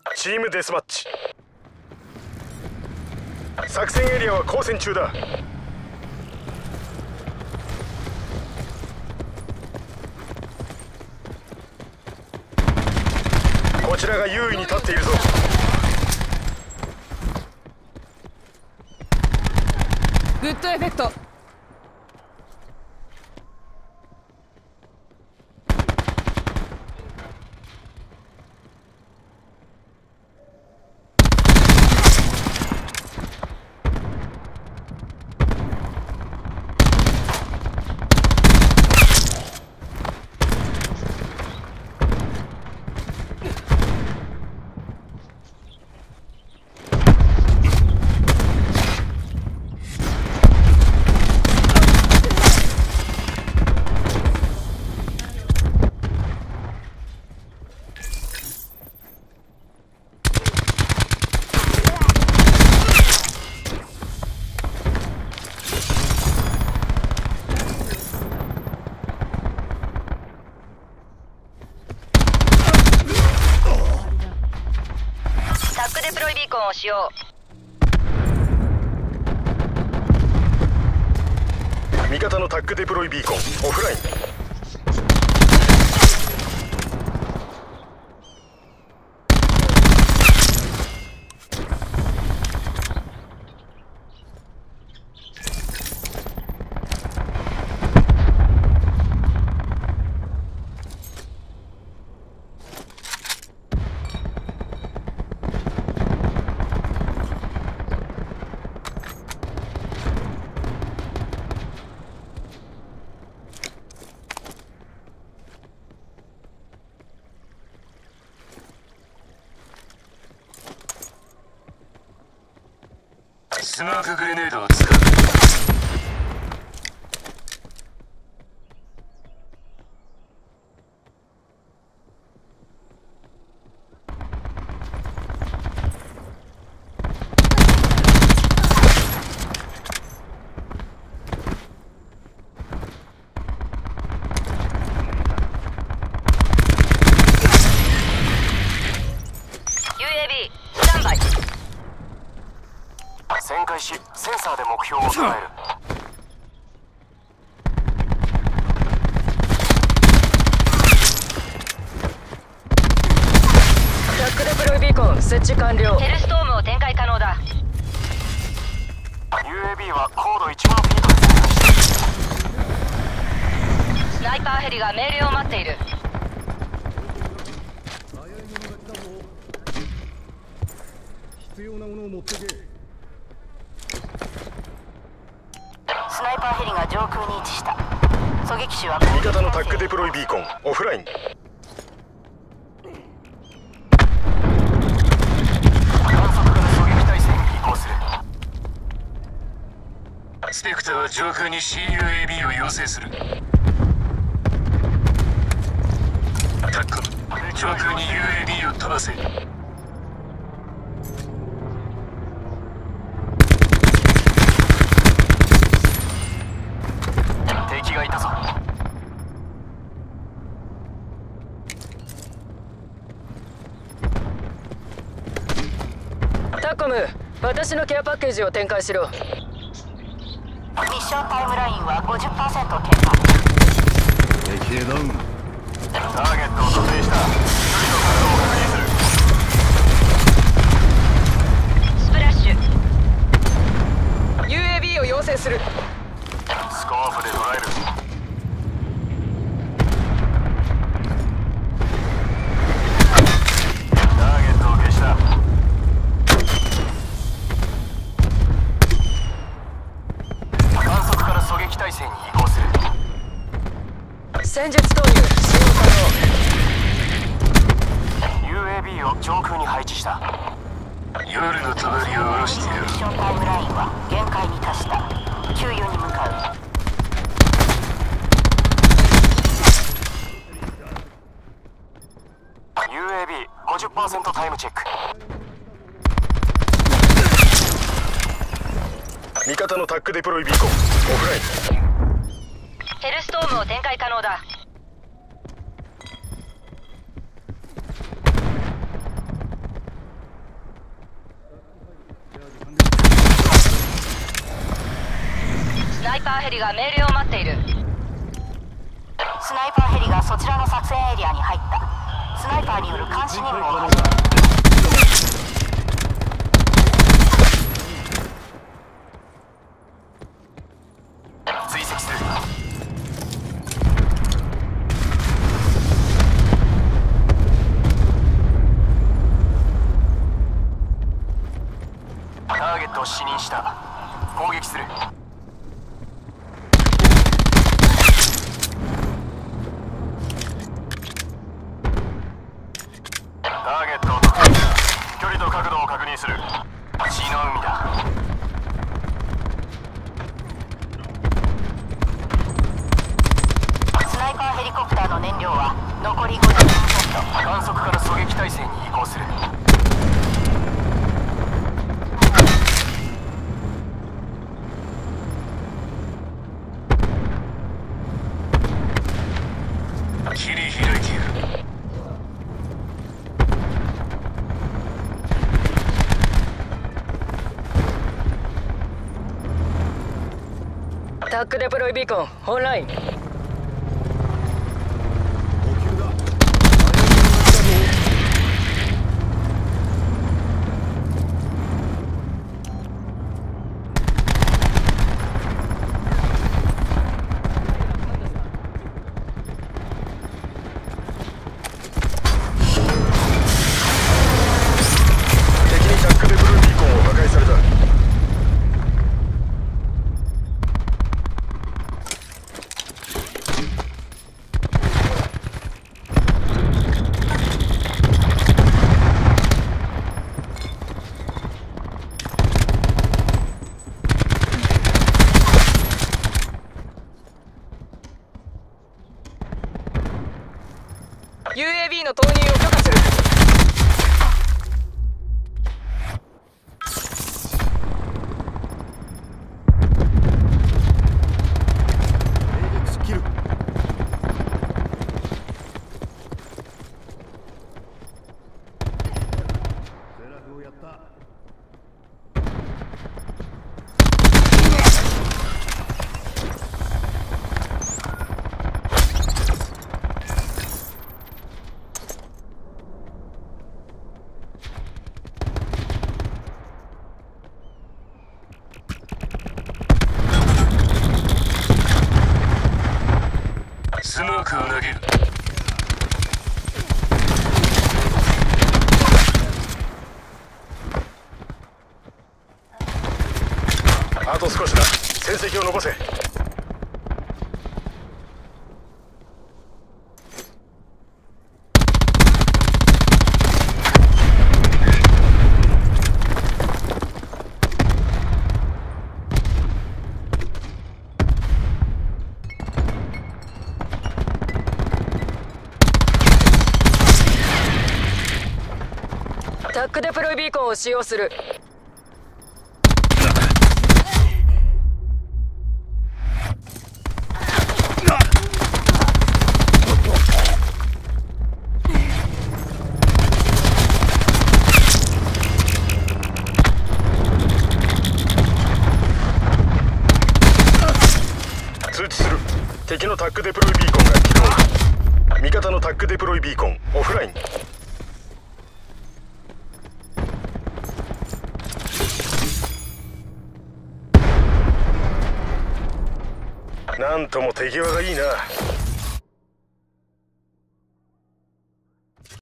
チームデスマッチ。作戦エリアは交戦中だ。こちらが優位に立っているぞ。 グッドエフェクト。 デプロイビーコンを使用。 味方のタッグデプロイビーコンオフライン。 スモークグレネードを使う。 UAV スタンバイ。 旋回し、センサーで目標を捉える。 タックデプロイビーコン設置完了。 ヘルストームを展開可能だ。 UAB は高度1万フィートで旋回している。 スナイパーヘリが命令を待っている。 必要なものを持ってけ。 スナイパーヘリが上空に位置した。狙撃手は味方のタッグデプロイビーコンオフライン。 観測から狙撃態勢に移行する。スペクターは上空に CUAB を要請する。タック上空に UAB を飛ばせ。敵がいたぞ。 タコム、私のケアパッケージを展開しろ。 ミッションタイムラインは 50% 経過。 敵へダウン。 ターゲットを特定した。一人の体を確認する。 スプラッシュ。 UAB を要請する。 スコープで捉える。ターゲットを消した。観測から狙撃態勢に移行する。 戦術投入使用可 UAB を上空に配置した。夜の帳を下ろしている。 ミッションタイムラインは限界に達した。給与に向かう。 UAB50% タイムチェック。 味方のタッグデプロイビーコンオフライン。 ヘルストームを展開可能だ。 ナイパーヘリが命令を待っている。 スナイパーヘリがそちらの作戦エリアに入った。スナイパーによる監視任務を始める。 追跡する。ターゲットを視認した。攻撃する。ターゲットを特定した。距離と角度を確認する。血の海だ。 スナイパーヘリコプターの燃料は残り50%。 観測から狙撃態勢に移行する。切り開いてやる。 タックデプロイビーコンオンライン。 敵にタックデプロイビーコンを破壊された。 UAV の投入を許可する。 スキルセラフをやった。 スモークを投げる。 あと少しだ。戦績を残せ。 タックデプロイビーコンを使用する。 通知する。敵のタックデプロイビーコンが起動。味方のタックデプロイビーコンオフライン。なんとも手際がいいな。